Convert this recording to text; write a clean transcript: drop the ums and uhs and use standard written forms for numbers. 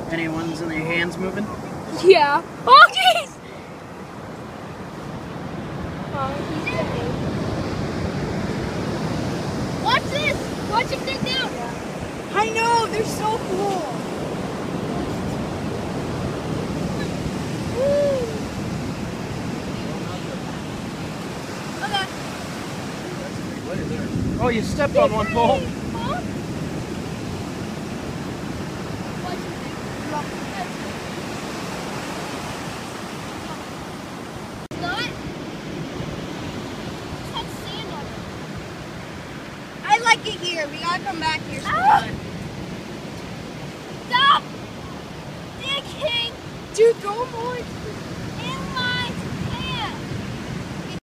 Anyone's in their hands moving? Yeah. Oh, jeez! Oh, he's dead. Watch this! Watch him dig down! Yeah. I know, they're so cool. Woo! Okay. Oh, you stepped on one pole. Huh? I like it here. We gotta come back here Ah! sometime. Stop! Digging! Dude, go more.